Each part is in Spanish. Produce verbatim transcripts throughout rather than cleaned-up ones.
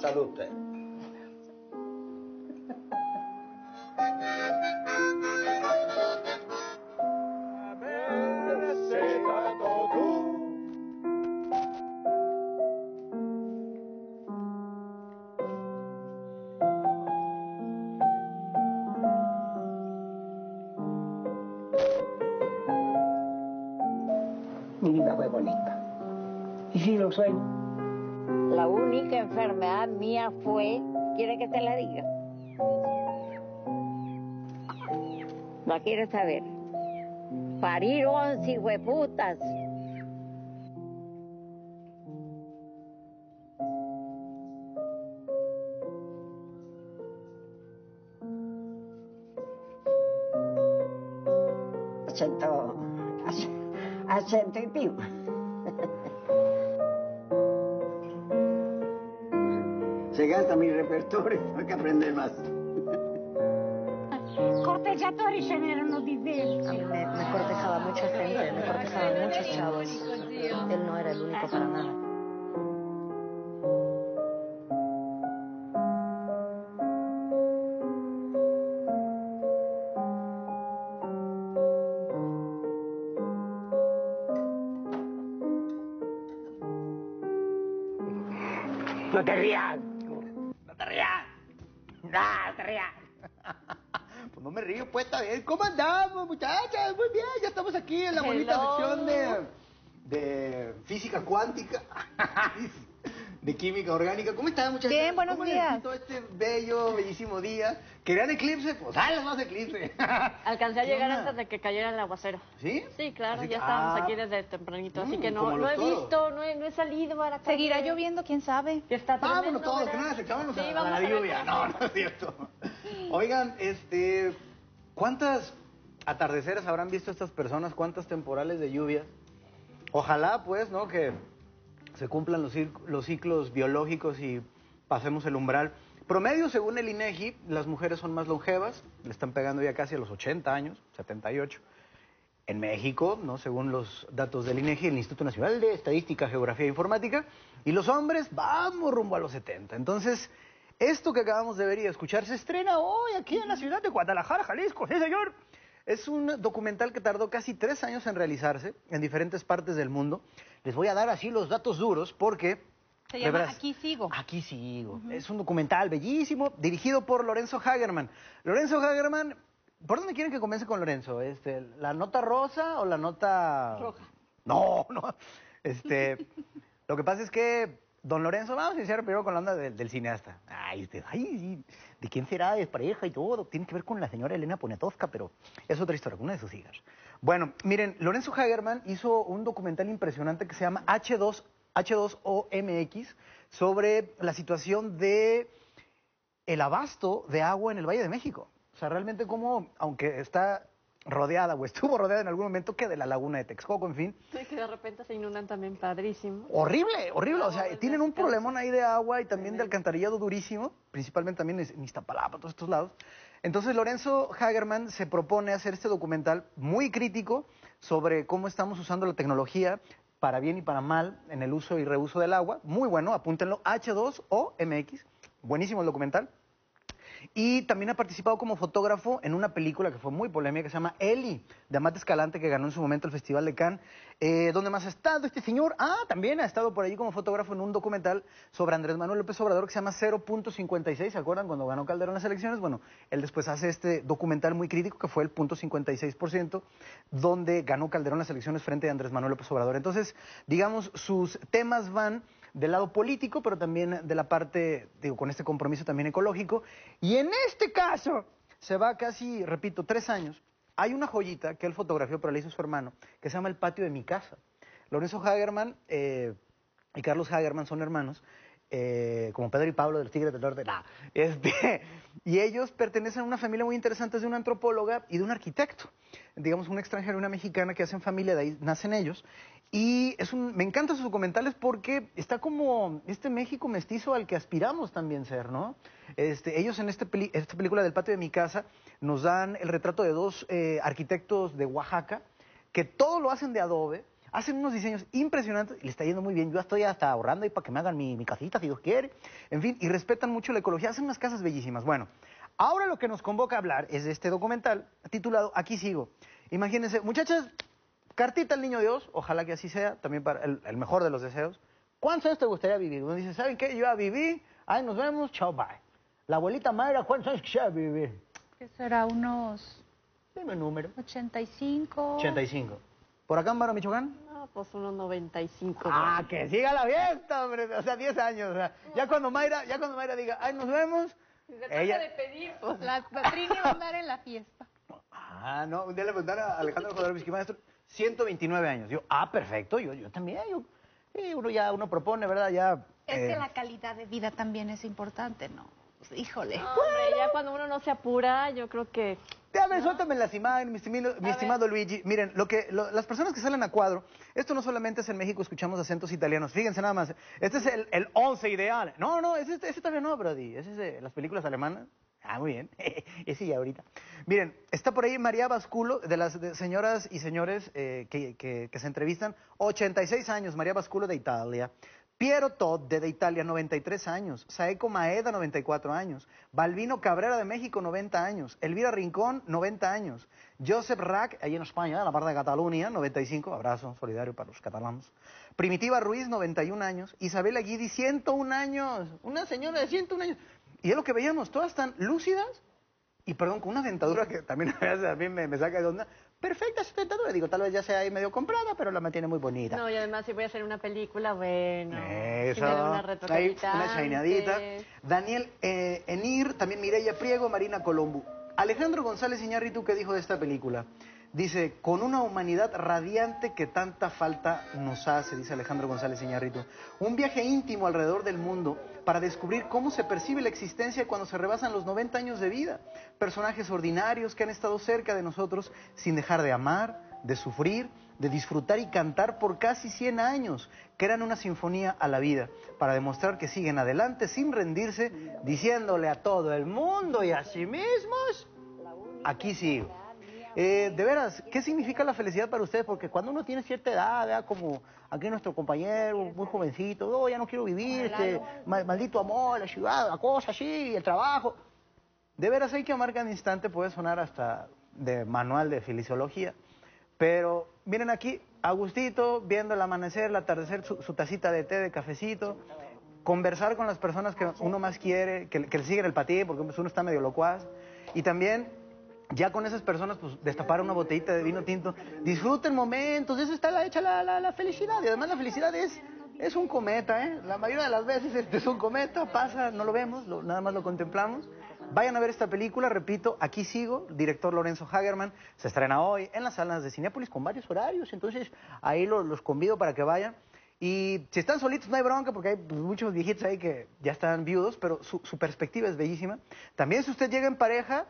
salud usted. Mi vida fue bonita. Y sí lo soy. La única enfermedad mía fue, ¿quiere que te la diga? ¿La quieres saber? Parir once hijueputas. Acento, acento y pico. Se gasta mi repertorio, hay que aprender más. Corteggiatori ce n'erano diversi. A mí me, me cortejaba mucha gente, me cortejaban muchos chavos. Él no era el único para nada. No te rías. No te rías. No, no te rías. Pues no me río, pues está bien. ¿Cómo andamos, muchachas? Muy bien, ya estamos aquí en la bonita Hello. sección de, de física cuántica, de química orgánica. ¿Cómo están, muchachas? Bien, buenos ¿Cómo les días. gustó este bello, bellísimo día? ¿Querían eclipse? Pues dale más eclipse. Alcancé a ¿Qué llegar onda? antes de que cayera el aguacero. ¿Sí? Sí, claro, Así ya que- estábamos ah. aquí desde tempranito, así Mm, que no, como no los he toros. visto, no he, no he salido a la calle. Seguirá lloviendo, quién sabe. Ya está Vámonos tremendo, todos, ¿verdad? que nada, se echámonos Sí, a, a vamos la a ver lluvia. cómo- No, no es cierto. Oigan, este, ¿cuántas atardeceres habrán visto estas personas? ¿Cuántas temporales de lluvia? Ojalá, pues, ¿no? Que se cumplan los, cir- los ciclos biológicos y pasemos el umbral. Promedio, según el INEGI, las mujeres son más longevas, le están pegando ya casi a los ochenta años, setenta y ocho. En México, ¿no? Según los datos del INEGI, el Instituto Nacional de Estadística, Geografía e Informática, y los hombres vamos rumbo a los setenta. Entonces, esto que acabamos de ver y de escuchar se estrena hoy aquí en la ciudad de Guadalajara, Jalisco. Sí, señor. Es un documental que tardó casi tres años en realizarse en diferentes partes del mundo. Les voy a dar así los datos duros porque... Se de llama veras, Aquí Sigo. Aquí sigo. Es un documental bellísimo, dirigido por Lorenzo Hagerman. Lorenzo Hagerman, ¿por dónde quieren que comience con Lorenzo? Este, ¿la nota rosa o la nota...? Roja. No, no. Este, lo que pasa es que don Lorenzo, vamos a iniciar primero con la onda del, del cineasta. Ay, este, ay, sí, ¿de quién será? Es pareja y todo. Tiene que ver con la señora Elena Poniatowska, pero es otra historia, con una de sus hijas. Bueno, miren, Lorenzo Hagerman hizo un documental impresionante que se llama H dos O M X sobre la situación de el abasto de agua en el Valle de México. O sea, realmente como, aunque está rodeada o estuvo rodeada en algún momento que de la laguna de Texcoco, en fin. Sí, que de repente se inundan también padrísimo. Horrible, horrible. O sea, Agua tienen un desde problemón ahí de agua y también de alcantarillado durísimo, principalmente también en Iztapalapa, todos estos lados. Entonces, Lorenzo Hagerman se propone hacer este documental muy crítico sobre cómo estamos usando la tecnología para bien y para mal en el uso y reuso del agua. Muy bueno, apúntenlo, H dos O M X. Buenísimo el documental. Y también ha participado como fotógrafo en una película que fue muy polémica que se llama Eli, de Amate Escalante, que ganó en su momento el Festival de Cannes. Eh, ¿Dónde más ha estado este señor? Ah, también ha estado por allí como fotógrafo en un documental sobre Andrés Manuel López Obrador que se llama cero punto cincuenta y seis, ¿se acuerdan? Cuando ganó Calderón las elecciones. Bueno, él después hace este documental muy crítico que fue el punto cincuenta y seis por ciento, donde ganó Calderón las elecciones frente a Andrés Manuel López Obrador. Entonces, digamos, sus temas van del lado político, pero también de la parte, digo, con este compromiso también ecológico. Y en este caso, se va casi, repito, tres años. Hay una joyita que él fotografió, pero la hizo su hermano, que se llama El Patio de mi Casa. Lorenzo Hagerman eh, y Carlos Hagerman son hermanos, eh, como Pedro y Pablo de los Tigres del Norte. Nah, este, y ellos pertenecen a una familia muy interesante, es de una antropóloga y de un arquitecto. Digamos, un extranjero y una mexicana que hacen familia, de ahí nacen ellos. Y es un, me encantan sus documentales porque está como este México mestizo al que aspiramos también ser, ¿no? Este, ellos en este peli, esta película del Patio de mi Casa nos dan el retrato de dos eh, arquitectos de Oaxaca que todo lo hacen de adobe, hacen unos diseños impresionantes y le está yendo muy bien. Yo estoy hasta ahorrando ahí para que me hagan mi, mi casita, si Dios quiere. En fin, y respetan mucho la ecología, hacen unas casas bellísimas. Bueno, ahora lo que nos convoca a hablar es de este documental titulado Aquí sigo. Imagínense, muchachas, cartita al niño Dios, ojalá que así sea, también para el, el mejor de los deseos. ¿Cuántos años te gustaría vivir? Uno dice, ¿saben qué? Yo ya viví, ahí nos vemos, chao, bye. La abuelita Mayra, ¿cuántos años quisiera vivir? Que será unos Dime un número. ochenta y cinco. ochenta y cinco. ¿Por acá en Baro, Michoacán? No, pues unos noventa y cinco. Ah, que siga la fiesta, hombre. O sea, diez años. O sea, ya cuando Mayra, ya cuando Mayra diga, ay, nos vemos. Si se ella... trata de pedir, pues... La Patrini va a andar en la fiesta. Ah, no, un día le preguntaron a Alejandro Jodorowsky, maestro, ciento veintinueve años. Yo, ah, perfecto, yo, yo también. Yo, sí, uno ya, uno propone, ¿verdad? Ya... Es eh... que la calidad de vida también es importante, ¿no? Pues, híjole. No, hombre, ya cuando uno no se apura, yo creo que... A ver, suéltame las imágenes, mi, estimado, mi estimado Luigi. Miren, lo que, lo, las personas que salen a cuadro, esto no solamente es en México, escuchamos acentos italianos. Fíjense nada más, este es el, el once ideal. No, no, ese, ese todavía no, Brody. Ese es de las películas alemanas. Ah, muy bien. Ese ya ahorita. Miren, está por ahí María Basculo, de las de señoras y señores eh, que, que, que se entrevistan. ochenta y seis años, María Basculo de Italia. Piero Todde de Italia, noventa y tres años. Saeco Maeda, noventa y cuatro años. Balbino Cabrera de México, noventa años. Elvira Rincón, noventa años. Josep Rack, ahí en España, en la parte de Cataluña, noventa y cinco. Abrazo solidario para los catalanes. Primitiva Ruiz, noventa y un años. Isabel Aguidi, ciento un años. Una señora de ciento un años. Y es lo que veíamos, todas están lúcidas y, perdón, con una dentadura que también a mí me, me saca de onda. Perfecta esa dentadura, digo, tal vez ya sea ahí medio comprada, pero la mantiene muy bonita. No, y además si voy a hacer una película, bueno... Eso, sí me da una ahí, retocadita una chaineadita. antes. Daniel eh, Enir, también Mireya Priego, Marina Colombo. Alejandro González Iñárritu, ¿qué dijo de esta película? Dice, con una humanidad radiante que tanta falta nos hace, dice Alejandro González Iñárritu. Un viaje íntimo alrededor del mundo para descubrir cómo se percibe la existencia cuando se rebasan los noventa años de vida. Personajes ordinarios que han estado cerca de nosotros sin dejar de amar, de sufrir, de disfrutar y cantar por casi cien años, que eran una sinfonía a la vida, para demostrar que siguen adelante sin rendirse, diciéndole a todo el mundo y a sí mismos, aquí sigo. Eh, de veras, ¿qué significa la felicidad para ustedes? Porque cuando uno tiene cierta edad, ¿verdad? Como aquí nuestro compañero, muy jovencito, oh, ya no quiero vivir, este, mal, maldito amor, la ciudad, la cosa así, el trabajo. De veras hay que amar cada instante, puede sonar hasta de manual de fisiología. Pero miren aquí, Agustito, viendo el amanecer, el atardecer, su, su tacita de té, de cafecito, conversar con las personas que uno más quiere, que, que le siguen el patín, porque pues, uno está medio locuaz, y también... Ya con esas personas, pues, destapar una botellita de vino tinto. Disfruten momentos, de eso está la, hecha la, la, la felicidad. Y además la felicidad es, es un cometa, ¿eh? La mayoría de las veces este es un cometa, pasa, no lo vemos, lo, nada más lo contemplamos. Vayan a ver esta película, repito, Aquí sigo, director Lorenzo Hagerman. Se estrena hoy en las salas de Cinépolis con varios horarios, entonces ahí los, los convido para que vayan. Y si están solitos no hay bronca porque hay pues, muchos viejitos ahí que ya están viudos, pero su, su perspectiva es bellísima. También si usted llega en pareja...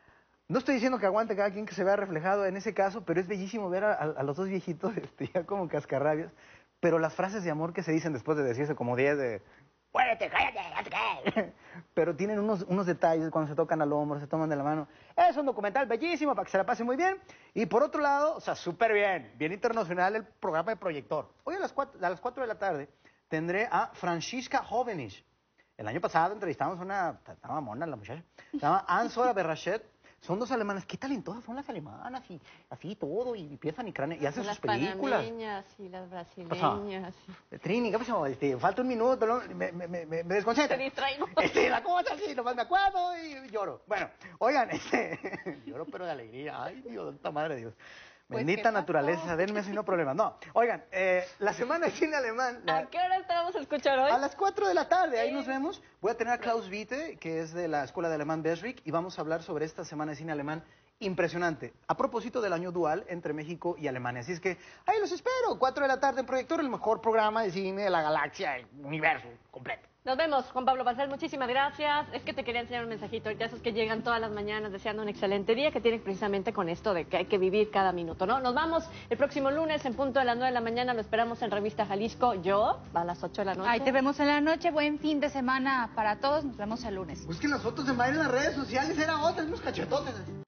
No estoy diciendo que aguante cada quien que se vea reflejado en ese caso, pero es bellísimo ver a, a, a los dos viejitos este, ya como cascarrabias. Pero las frases de amor que se dicen después de decirse como diez de... ¡Muérete, cállate, cállate! Pero tienen unos, unos detalles cuando se tocan al hombro, se toman de la mano. Es un documental bellísimo para que se la pase muy bien. Y por otro lado, o sea, súper bien, bien internacional el programa de Proyector. Hoy a las cuatro, a las cuatro de la tarde tendré a Francisca Jovenich. El año pasado entrevistamos a una... Estaba mona la muchacha. Se llama Anne-Sora Berrachet. Son dos alemanas, qué talentosas son las alemanas, y así todo, y piensan y cráneo, y hacen las sus películas. Las panameñas y las brasileñas. Sí. Trini, ¿qué pasó? Este, falta un minuto, ¿no? me, me, me, me desconcentra. Te distraigo. Este, la cosa así, nomás me acuerdo y lloro. Bueno, oigan, este, lloro pero de alegría, ay Dios, santa madre de Dios. Pues, Bendita naturaleza, denme así no problemas. No, oigan, eh, la semana de cine alemán... La... ¿A qué hora estábamos a escuchar hoy? A las cuatro de la tarde, ahí nos vemos. Voy a tener a Klaus Witte, que es de la Escuela de Alemán Besrick, y vamos a hablar sobre esta semana de cine alemán impresionante. A propósito del año dual entre México y Alemania. Así es que ahí los espero, cuatro de la tarde en Proyector, el mejor programa de cine de la galaxia, el universo completo. Nos vemos, Juan Pablo Barcel, muchísimas gracias. Es que te quería enseñar un mensajito, ahorita esos que llegan todas las mañanas deseando un excelente día, que tienen precisamente con esto de que hay que vivir cada minuto, ¿no? Nos vamos el próximo lunes en punto de las nueve de la mañana, lo esperamos en Revista Jalisco. Yo, a las ocho de la noche. Ahí te vemos en la noche, buen fin de semana para todos, nos vemos el lunes. Busquen las fotos de Mayra en las redes sociales, era otra, unos cachetotes.